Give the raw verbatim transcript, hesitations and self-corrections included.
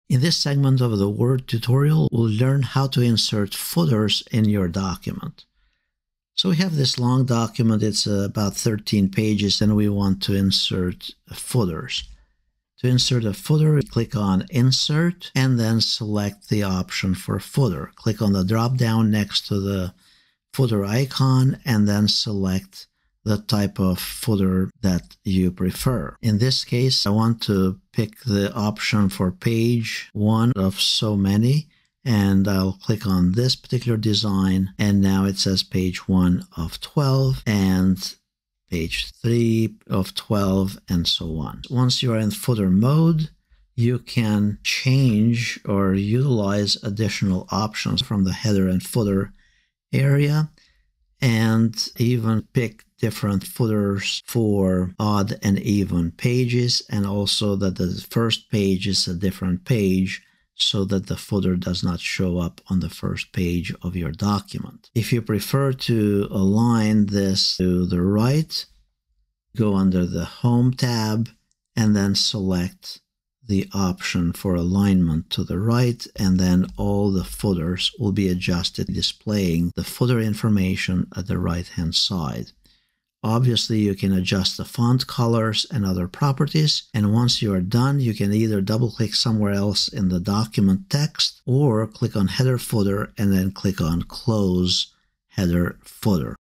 In this segment of the Word tutorial, we'll learn how to insert footers in your document. So we have this long document, it's uh, about thirteen pages, and we want to insert footers. To insert a footer, click on Insert, and then select the option for footer. Click on the drop-down next to the footer icon, and then select the type of footer that you prefer. In this case, I want to pick the option for page one of so many, and I'll click on this particular design, and now it says page one of twelve, and page three of twelve, and so on. Once you are in footer mode, you can change or utilize additional options from the header and footer area, and even pick different footers for odd and even pages, and also that the first page is a different page so that the footer does not show up on the first page of your document. If you prefer to align this to the right, go under the Home tab and then select the option for alignment to the right, and then all the footers will be adjusted, displaying the footer information at the right hand side. Obviously, you can adjust the font colors and other properties, and once you are done, you can either double-click somewhere else in the document text or click on Header Footer and then click on Close Header Footer.